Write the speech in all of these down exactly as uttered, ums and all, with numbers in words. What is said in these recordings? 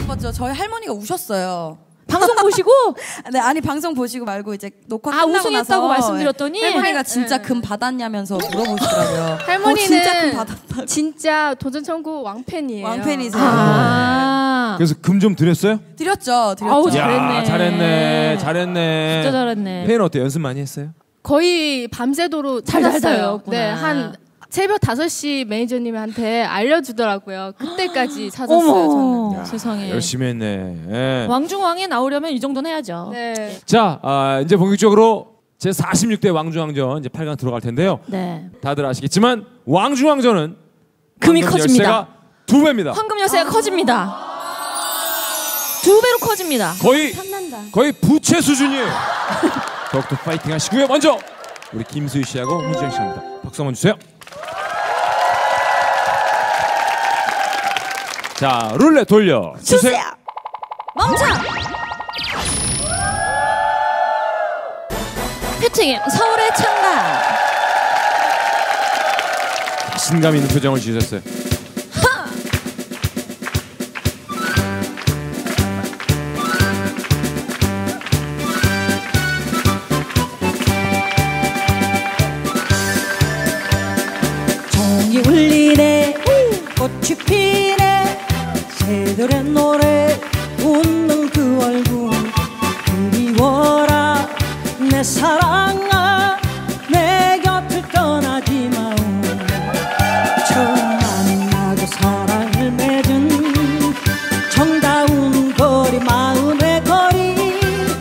기뻤죠. 저희 할머니가 우셨어요. 방송 보시고? 네, 아니 방송 보시고 말고 이제 녹화 아, 끝나고 우승했다고 나서 말씀드렸더니 할머니가 할, 진짜 네. 금 받았냐면서 물어보시더라고요. 할머니는 어, 진짜 금 받았다고. 진짜 도전천국 왕팬이에요. 왕팬이세요. 아. 그래서 금 좀 드렸어요? 드렸죠, 드렸죠. 아우, 야, 잘했네. 잘했네, 잘했네. 진짜 잘했네. 팬 어때? 연습 많이 했어요? 거의 밤새도록 잘 찾았어요. 달달였구나. 네, 한 새벽 다섯 시 매니저님한테 알려주더라고요. 그때까지 찾았어요. 어머, 저는. 세상에. 열심히 했네. 예. 왕중왕에 나오려면 이 정도는 해야죠. 네. 자, 아, 이제 본격적으로 제사십육 대 왕중왕전 이제 팔 강 들어갈 텐데요. 네. 다들 아시겠지만 왕중왕전은 금이 황금 커집니다. 열쇠가 두 배입니다. 황금 열쇠가 커집니다. 두 배로 커집니다. 거의 탐난다. 거의 부채 수준이에요. 더욱더 파이팅 하시고요. 먼저 우리 김수희 씨하고 홍지영 씨입니다. 박수 한번 주세요. 자, 룰렛 돌려 주세요. 주세요. 멈춰. 표팀 서울의 창가. 자신감 있는 표정을 지으셨어요. 종이 울리네 꽃이 피네 새들의 노래 웃는 그 얼굴 그리워라 내 사랑아 내 곁을 떠나지 마오 처음 만나고 사랑을 맺은 정다운 거리 마음의 거리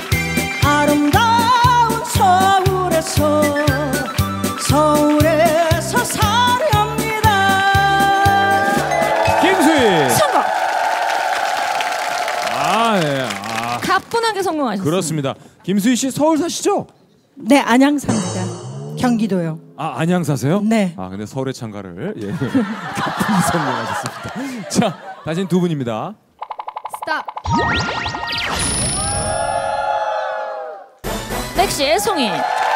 아름다운 서울에서 서울에서 사렵니다. 김수희. 성공. 아, 예. 아, 가뿐하게 성공하셨습니다. 그렇습니다. 김수희 씨 서울 사시죠? 네, 안양사입니다. 경기도요. 아, 안양 사세요? 네. 아, 근데 서울의 창가를 예. 가뿐히 성공하셨습니다. 자, 다시는 두 분입니다. 스탑. 넥시의 송이.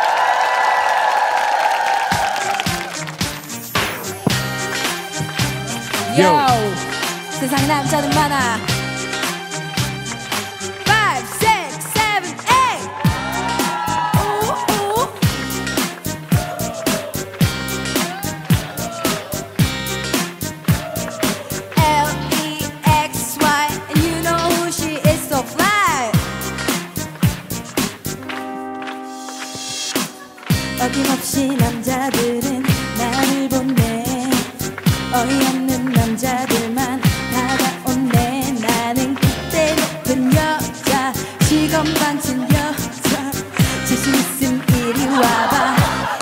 요. 세상 남자는 많아. five, six, seven, eight. 오, 오. L E X Y and you know who she is so fly. 어김없이 남자들은 나를 보네. 어이없는 남자들만 다가오네. 나는 그때 높은 여자 시건 반친 여자 자신 있음 이리 와봐.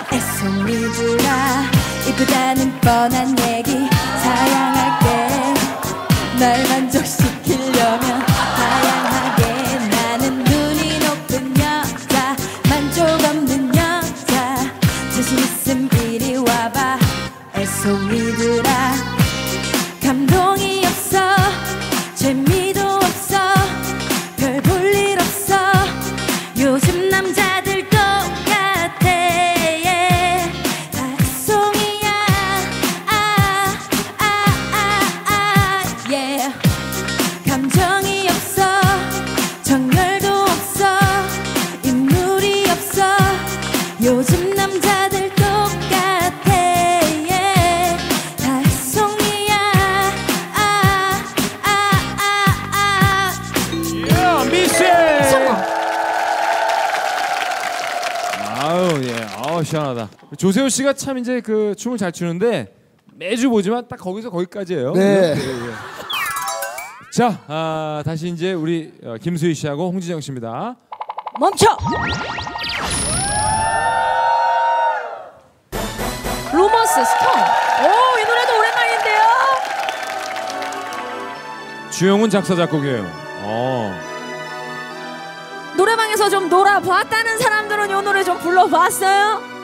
애송이들아 이쁘다는 뻔한 얘기 사양할게. 날 만족시키려면 다양하게. 나는 눈이 높은 여자 만족 없는 여자 자신 있음 이리 와봐. 애송이들아 감동이 없어 재미도 없어 별 볼 일 없어 요즘 남자들 똑같아 yeah. 다 애송이야 아, 아, 아, 아, yeah. 감정이 없어 정열도 없어 인물이 없어 요즘 남자들 똑같아 yeah. 다 애송이야 아, 아, 아, 아. 야, 미스! 성공. 아우, 예. 아우, 시원하다. 조세호 씨가 참 이제 그 춤을 잘 추는데 매주 보지만 딱 거기서 거기까지예요. 네. 예, 예. 자, 아, 다시 이제 우리 어, 김수희 씨하고 홍지정 씨입니다. 멈춰. 루머스 스톤. 오, 이 노래도 오랜만인데요. 주영훈 작사 작곡이에요. 어. 노래방에서 좀 놀아봤다는 사람들은 이 노래 좀 불러봤어요?